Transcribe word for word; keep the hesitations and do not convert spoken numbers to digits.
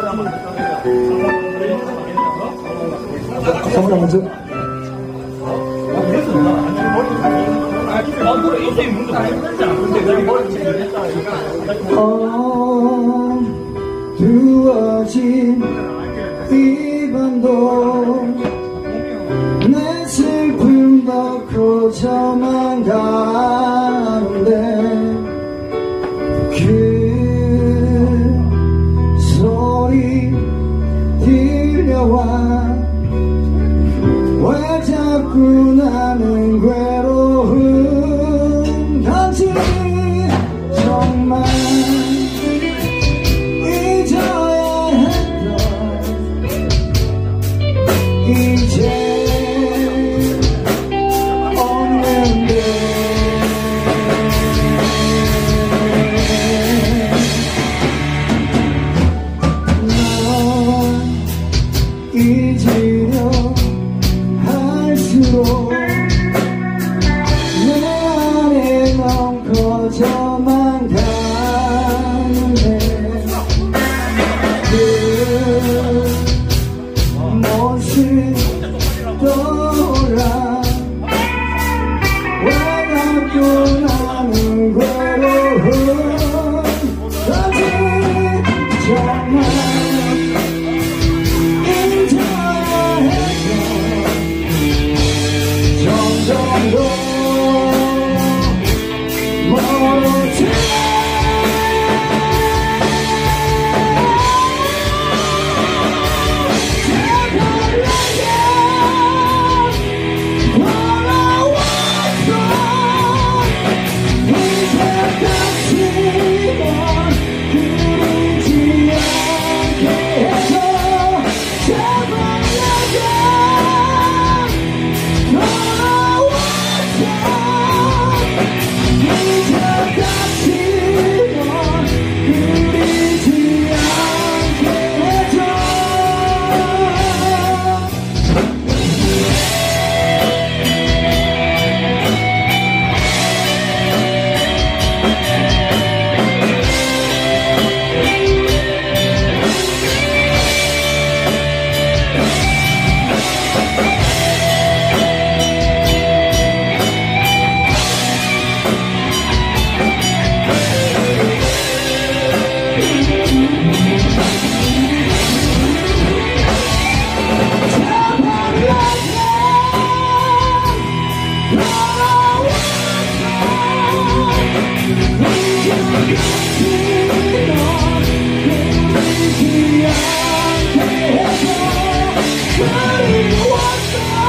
카메라 먼저. 어두워진 이 밤도 내 슬픔 더 커져만 가는데 그 소리 들려와 왜 자꾸 나는 괴로운 건지 정말 잊어야 했던 이제 없는데 널 잊으려 할수록 내 안에 넌 커져만 가는데 그 모습 떠올라 왜 자꾸 나는 괴로운 건지 정말 잊어야 했던 점점 더 멀어져 그리웠어